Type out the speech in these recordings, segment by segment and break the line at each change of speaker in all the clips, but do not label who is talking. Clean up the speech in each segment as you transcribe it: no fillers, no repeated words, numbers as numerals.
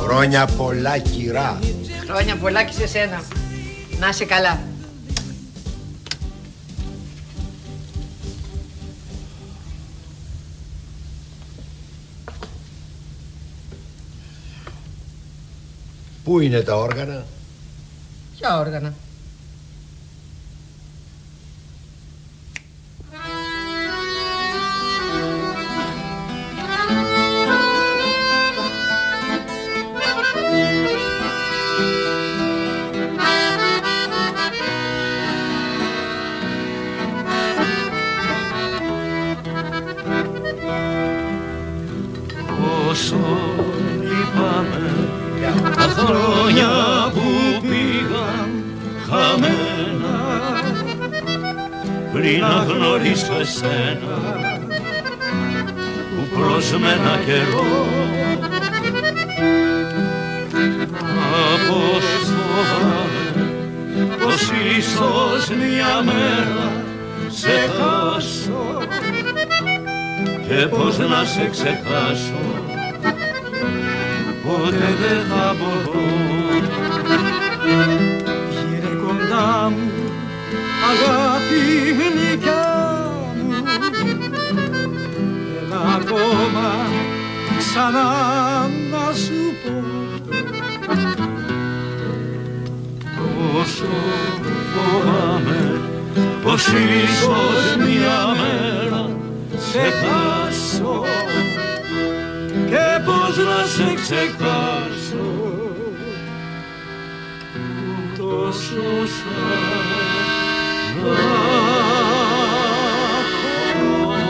Χρόνια πολλά, κυρά.
Χρόνια πολλά και σε σένα. Να είσαι καλά.
Πού είναι τα όργανα?
Ποια όργανα?
Όσο λυπάμαι τα χρόνια που πήγαν χαμένα πριν να γνωρίσω εσένα που προσμένα καιρό πως φοβάμαι πως ίσως μια μέρα σε χάσω και πως να σε ξεχάσω ποτέ δεν θα μπορώ.
Γύρε κοντά μου, αγάπη γλυκιά μου, έλα ακόμα ξανά να σου πω
Όσο φοβάμαι πως ίσως μια μέρα σε χάσω και πως να σε ξεχάσω τόσο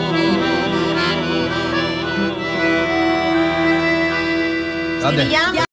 σ' αγαπώ.